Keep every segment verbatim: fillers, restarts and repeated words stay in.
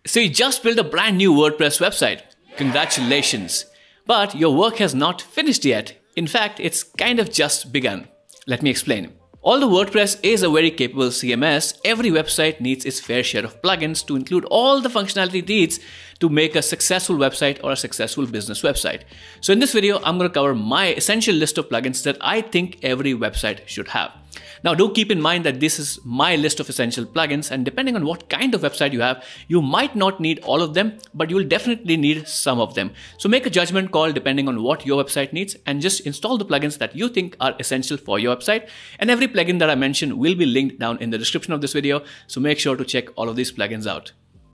So you just built a brand new WordPress website. Congratulations. But your work has not finished yet. In fact, it's kind of just begun. Let me explain. Although WordPress is a very capable C M S, every website needs its fair share of plugins to include all the functionality it needs to make a successful website or a successful business website. So in this video, I'm going to cover my essential list of plugins that I think every website should have. Now, do keep in mind that this is my list of essential plugins, and depending on what kind of website you have, you might not need all of them, but you will definitely need some of them. So make a judgment call depending on what your website needs and just install the plugins that you think are essential for your website. And every plugin that I mentioned will be linked down in the description of this video. So make sure to check all of these plugins out.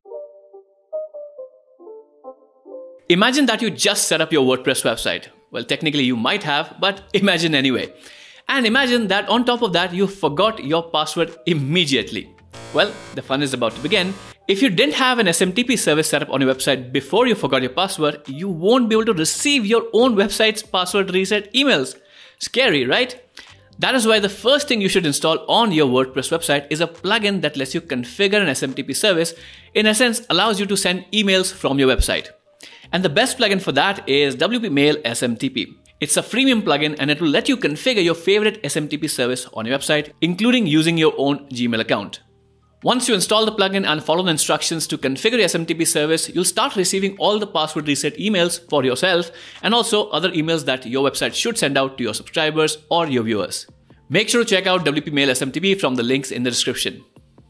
Imagine that you just set up your WordPress website. Well, technically you might have, but imagine anyway. And imagine that on top of that, you forgot your password immediately. Well, the fun is about to begin. If you didn't have an S M T P service set up on your website before you forgot your password, you won't be able to receive your own website's password reset emails. Scary, right? That is why the first thing you should install on your WordPress website is a plugin that lets you configure an S M T P service. In essence, allows you to send emails from your website. And the best plugin for that is W P Mail S M T P. It's a freemium plugin and it will let you configure your favorite S M T P service on your website, including using your own Gmail account. Once you install the plugin and follow the instructions to configure your S M T P service, you'll start receiving all the password reset emails for yourself and also other emails that your website should send out to your subscribers or your viewers. Make sure to check out W P Mail S M T P from the links in the description.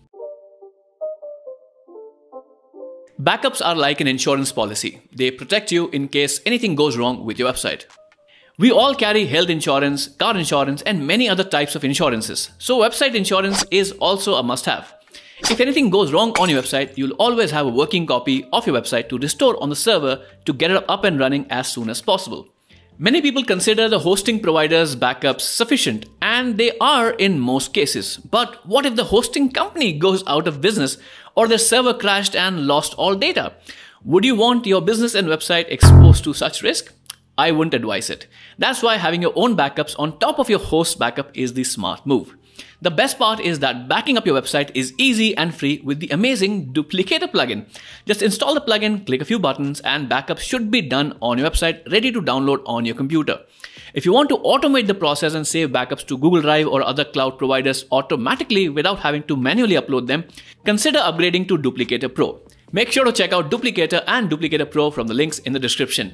Backups are like an insurance policy. They protect you in case anything goes wrong with your website. We all carry health insurance, car insurance, and many other types of insurances. So website insurance is also a must-have. If anything goes wrong on your website, you'll always have a working copy of your website to restore on the server to get it up and running as soon as possible. Many people consider the hosting provider's backups sufficient, and they are in most cases. But what if the hosting company goes out of business or their server crashed and lost all data? Would you want your business and website exposed to such risk? I wouldn't advise it. That's why having your own backups on top of your host backup is the smart move. The best part is that backing up your website is easy and free with the amazing Duplicator plugin. Just install the plugin, click a few buttons, and backups should be done on your website, ready to download on your computer. If you want to automate the process and save backups to Google Drive or other cloud providers automatically without having to manually upload them, consider upgrading to Duplicator Pro. Make sure to check out Duplicator and Duplicator Pro from the links in the description.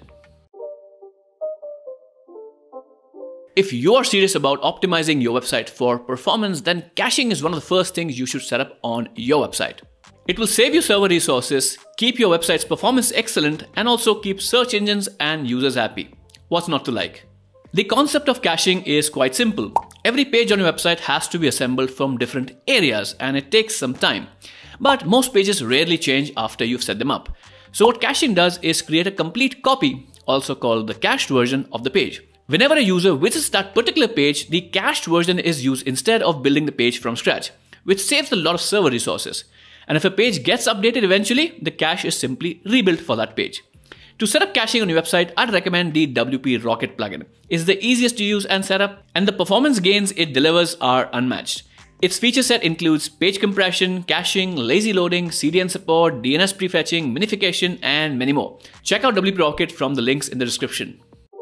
If you are serious about optimizing your website for performance, then caching is one of the first things you should set up on your website. It will save you server resources, keep your website's performance excellent, and also keep search engines and users happy. What's not to like? The concept of caching is quite simple. Every page on your website has to be assembled from different areas, and it takes some time. But most pages rarely change after you've set them up. So what caching does is create a complete copy, also called the cached version of the page. Whenever a user visits that particular page, the cached version is used instead of building the page from scratch, which saves a lot of server resources. And if a page gets updated eventually, the cache is simply rebuilt for that page. To set up caching on your website, I'd recommend the W P Rocket plugin. It's the easiest to use and set up, and the performance gains it delivers are unmatched. Its feature set includes page compression, caching, lazy loading, C D N support, D N S prefetching, minification, and many more. Check out W P Rocket from the links in the description.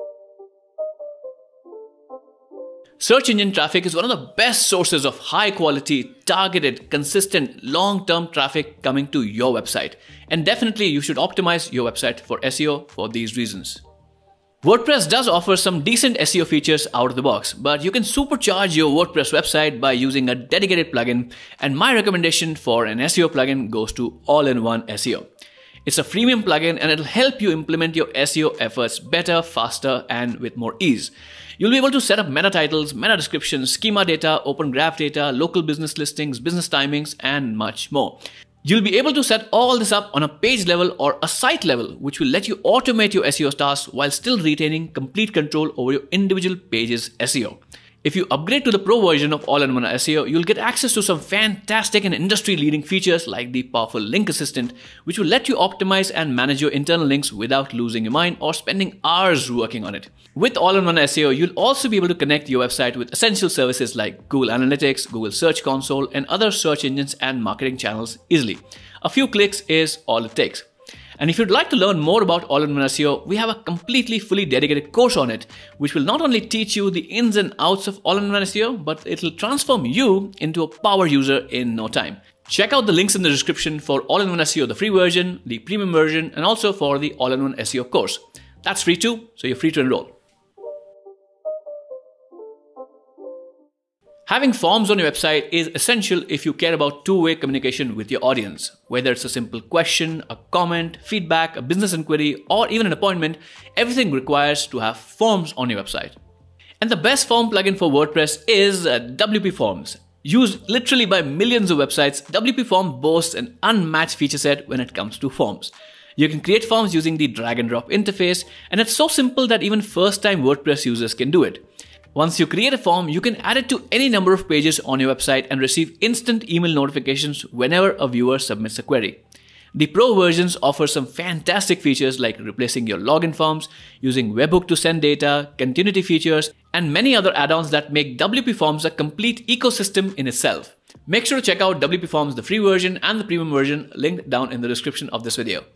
Search engine traffic is one of the best sources of high quality, targeted, consistent, long-term traffic coming to your website. And definitely you should optimize your website for S E O for these reasons. WordPress does offer some decent S E O features out of the box, but you can supercharge your WordPress website by using a dedicated plugin, and my recommendation for an S E O plugin goes to All-in-One S E O. It's a freemium plugin and it'll help you implement your S E O efforts better, faster, and with more ease. You'll be able to set up meta titles, meta descriptions, schema data, open graph data, local business listings, business timings, and much more. You'll be able to set all this up on a page level or a site level, which will let you automate your S E O tasks while still retaining complete control over your individual page's S E O. If you upgrade to the Pro version of All-in-One S E O, you'll get access to some fantastic and industry-leading features like the powerful Link Assistant, which will let you optimize and manage your internal links without losing your mind or spending hours working on it. With All-in-One S E O, you'll also be able to connect your website with essential services like Google Analytics, Google Search Console, and other search engines and marketing channels easily. A few clicks is all it takes. And if you'd like to learn more about all-in-one S E O, we have a completely fully dedicated course on it, which will not only teach you the ins and outs of all-in-one S E O, but it'll transform you into a power user in no time. Check out the links in the description for all-in-one S E O, the free version, the premium version, and also for the all-in-one S E O course. That's free too, so you're free to enroll. Having forms on your website is essential if you care about two-way communication with your audience. Whether it's a simple question, a comment, feedback, a business inquiry, or even an appointment, everything requires to have forms on your website. And the best form plugin for WordPress is uh, W P Forms. Used literally by millions of websites, W P Form boasts an unmatched feature set when it comes to forms. You can create forms using the drag and drop interface, and it's so simple that even first-time WordPress users can do it. Once you create a form, you can add it to any number of pages on your website and receive instant email notifications whenever a viewer submits a query. The Pro versions offer some fantastic features like replacing your login forms, using webhook to send data, continuity features, and many other add-ons that make W P Forms a complete ecosystem in itself. Make sure to check out W P Forms, the free version and the premium version, linked down in the description of this video.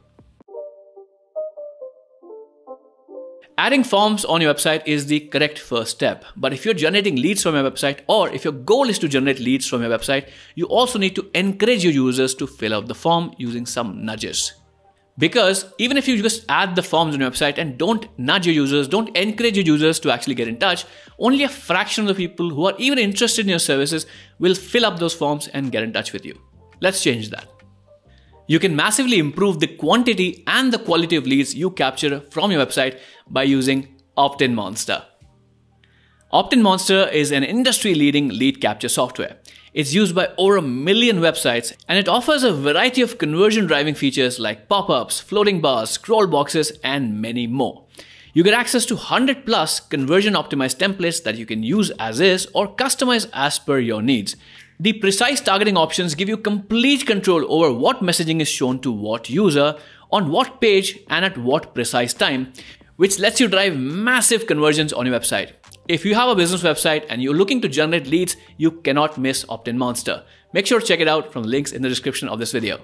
Adding forms on your website is the correct first step, but if you're generating leads from your website, or if your goal is to generate leads from your website, you also need to encourage your users to fill out the form using some nudges. Because even if you just add the forms on your website and don't nudge your users, don't encourage your users to actually get in touch, only a fraction of the people who are even interested in your services will fill up those forms and get in touch with you. Let's change that. You can massively improve the quantity and the quality of leads you capture from your website by using Opt-in Monster. Opt-in Monster is an industry-leading lead capture software. It's used by over a million websites, and it offers a variety of conversion-driving features like pop-ups, floating bars, scroll boxes, and many more. You get access to one hundred plus conversion-optimized templates that you can use as is or customize as per your needs. The precise targeting options give you complete control over what messaging is shown to what user, on what page, and at what precise time, which lets you drive massive conversions on your website. If you have a business website and you're looking to generate leads, you cannot miss Opt-in Monster. Make sure to check it out from the links in the description of this video.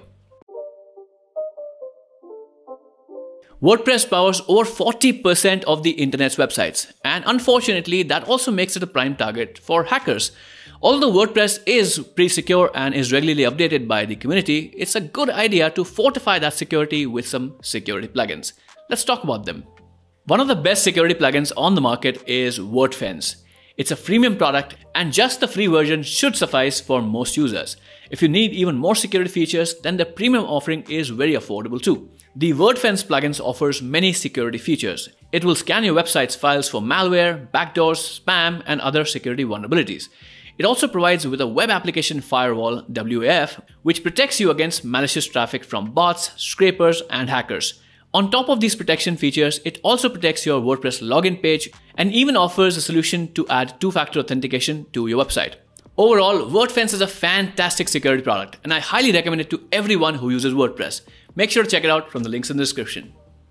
WordPress powers over forty percent of the internet's websites, and unfortunately, that also makes it a prime target for hackers. Although WordPress is pretty secure and is regularly updated by the community, it's a good idea to fortify that security with some security plugins. Let's talk about them. One of the best security plugins on the market is WordFence. It's a freemium product, and just the free version should suffice for most users. If you need even more security features, then the premium offering is very affordable too. The WordFence plugins offers many security features. It will scan your website's files for malware, backdoors, spam, and other security vulnerabilities. It also provides with a web application firewall, W A F, which protects you against malicious traffic from bots, scrapers, and hackers. On top of these protection features, it also protects your WordPress login page and even offers a solution to add two-factor authentication to your website. Overall, WordFence is a fantastic security product, and I highly recommend it to everyone who uses WordPress. Make sure to check it out from the links in the description.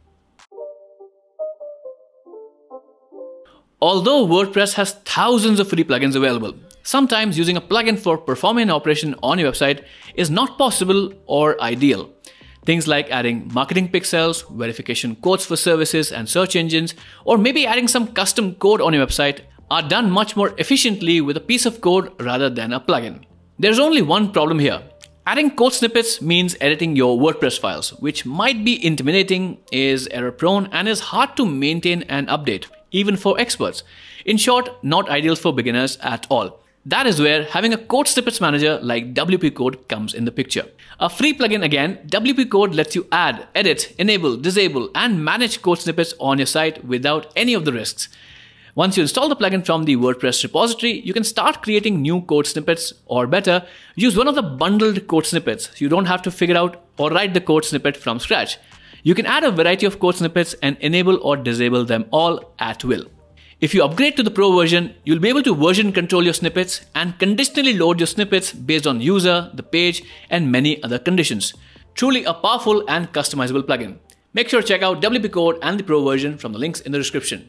Although WordPress has thousands of free plugins available, sometimes using a plugin for performing an operation on your website is not possible or ideal. Things like adding marketing pixels, verification codes for services and search engines, or maybe adding some custom code on your website are done much more efficiently with a piece of code rather than a plugin. There's only one problem here. Adding code snippets means editing your WordPress files, which might be intimidating, is error-prone, and is hard to maintain and update, even for experts. In short, not ideal for beginners at all. That is where having a code snippets manager like W P Code comes in the picture. A free plugin again, W P Code lets you add, edit, enable, disable, and manage code snippets on your site without any of the risks. Once you install the plugin from the WordPress repository, you can start creating new code snippets, or better, use one of the bundled code snippets so you don't have to figure out or write the code snippet from scratch. You can add a variety of code snippets and enable or disable them all at will. If you upgrade to the Pro version, you'll be able to version control your snippets and conditionally load your snippets based on user, the page, and many other conditions. Truly a powerful and customizable plugin. Make sure to check out W P Code and the Pro version from the links in the description.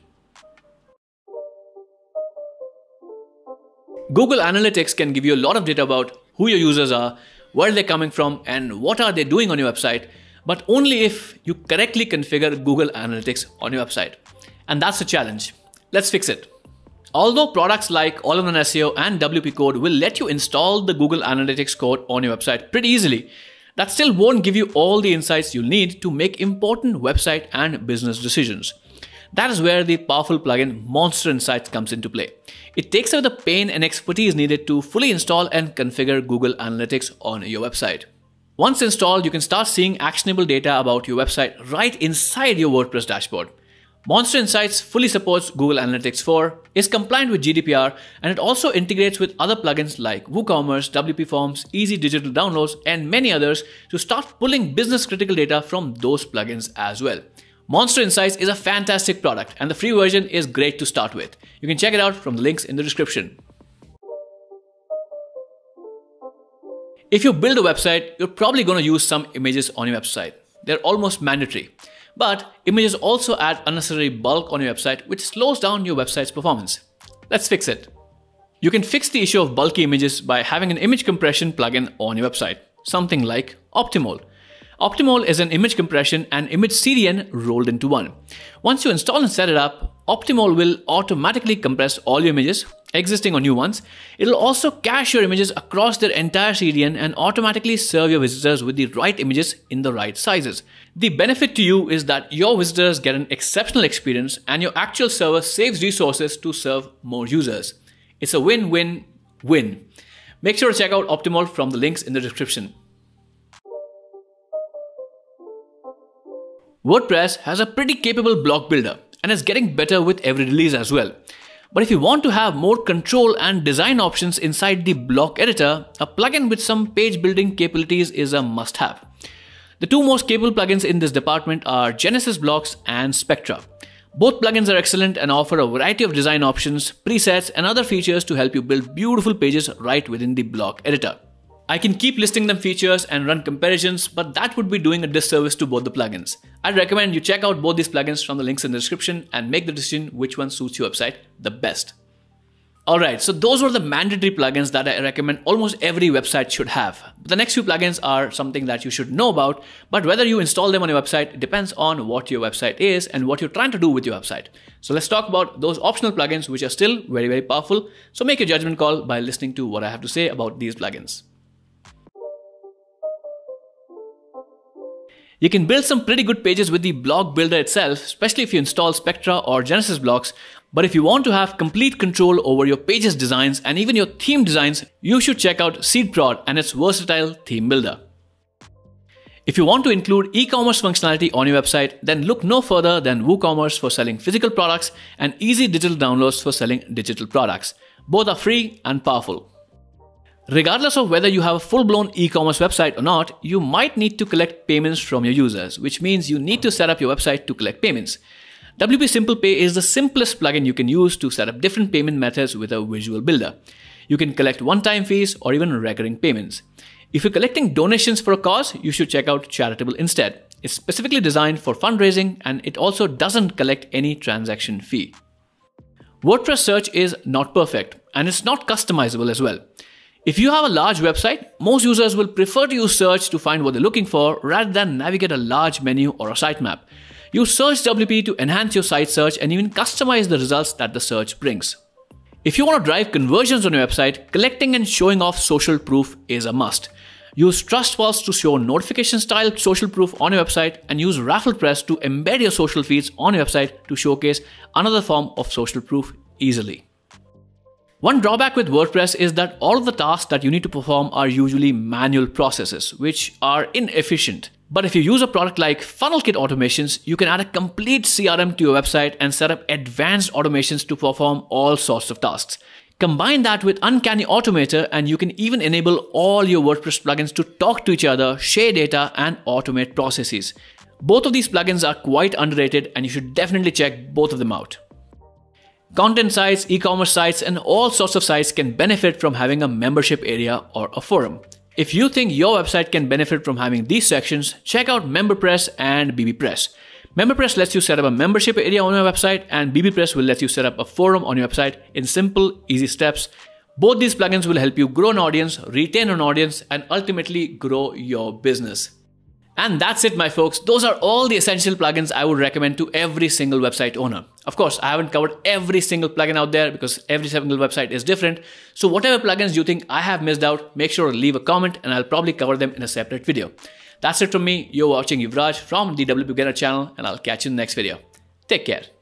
Google Analytics can give you a lot of data about who your users are, where they're coming from, and what are they doing on your website, but only if you correctly configure Google Analytics on your website. And that's the challenge. Let's fix it. Although products like All-in-One S E O and W P Code will let you install the Google Analytics code on your website pretty easily, that still won't give you all the insights you'll need to make important website and business decisions. That is where the powerful plugin Monster Insights comes into play. It takes away the pain and expertise needed to fully install and configure Google Analytics on your website. Once installed, you can start seeing actionable data about your website right inside your WordPress dashboard. Monster Insights fully supports Google Analytics four, is compliant with G D P R, and it also integrates with other plugins like WooCommerce, W P Forms, Easy Digital Downloads, and many others to start pulling business critical data from those plugins as well. Monster Insights is a fantastic product, and the free version is great to start with. You can check it out from the links in the description. If you build a website, you're probably going to use some images on your website. They're almost mandatory. But images also add unnecessary bulk on your website, which slows down your website's performance. Let's fix it. You can fix the issue of bulky images by having an image compression plugin on your website, something like Optimol. Optimol is an image compression and image C D N rolled into one. Once you install and set it up, Optimol will automatically compress all your images, existing or new ones. It'll also cache your images across their entire C D N and automatically serve your visitors with the right images in the right sizes. The benefit to you is that your visitors get an exceptional experience and your actual server saves resources to serve more users. It's a win-win-win. Make sure to check out Optimol from the links in the description. WordPress has a pretty capable block builder and is getting better with every release as well. But if you want to have more control and design options inside the block editor, a plugin with some page building capabilities is a must-have. The two most capable plugins in this department are Genesis Blocks and Spectra. Both plugins are excellent and offer a variety of design options, presets, and other features to help you build beautiful pages right within the block editor. I can keep listing them features and run comparisons, but that would be doing a disservice to both the plugins. I'd recommend you check out both these plugins from the links in the description and make the decision which one suits your website the best. Alright, so those were the mandatory plugins that I recommend almost every website should have. The next few plugins are something that you should know about, but whether you install them on your website depends on what your website is and what you're trying to do with your website. So let's talk about those optional plugins which are still very, very powerful. So make your judgment call by listening to what I have to say about these plugins. You can build some pretty good pages with the block builder itself, especially if you install Spectra or Genesis Blocks. But if you want to have complete control over your pages designs and even your theme designs, you should check out SeedProd and its versatile theme builder. If you want to include e-commerce functionality on your website, then look no further than WooCommerce for selling physical products and Easy Digital Downloads for selling digital products. Both are free and powerful. Regardless of whether you have a full-blown e-commerce website or not, you might need to collect payments from your users, which means you need to set up your website to collect payments. W P Simple Pay is the simplest plugin you can use to set up different payment methods with a visual builder. You can collect one-time fees or even recurring payments. If you're collecting donations for a cause, you should check out Charitable instead. It's specifically designed for fundraising and it also doesn't collect any transaction fee. WordPress search is not perfect and it's not customizable as well. If you have a large website, most users will prefer to use search to find what they're looking for rather than navigate a large menu or a sitemap. Use Search W P to enhance your site search and even customize the results that the search brings. If you want to drive conversions on your website, collecting and showing off social proof is a must. Use TrustWalls to show notification-style social proof on your website and use RafflePress to embed your social feeds on your website to showcase another form of social proof easily. One drawback with WordPress is that all of the tasks that you need to perform are usually manual processes, which are inefficient. But if you use a product like FunnelKit Automations, you can add a complete C R M to your website and set up advanced automations to perform all sorts of tasks. Combine that with Uncanny Automator and you can even enable all your WordPress plugins to talk to each other, share data, and automate processes. Both of these plugins are quite underrated and you should definitely check both of them out. Content sites, e-commerce sites, and all sorts of sites can benefit from having a membership area or a forum. If you think your website can benefit from having these sections, check out MemberPress and BBPress. MemberPress lets you set up a membership area on your website and BBPress will let you set up a forum on your website in simple, easy steps. Both these plugins will help you grow an audience, retain an audience, and ultimately grow your business. And that's it, my folks. Those are all the essential plugins I would recommend to every single website owner. Of course, I haven't covered every single plugin out there because every single website is different. So whatever plugins you think I have missed out, make sure to leave a comment and I'll probably cover them in a separate video. That's it from me. You're watching Yuvraj from the W P Beginner channel, and I'll catch you in the next video. Take care.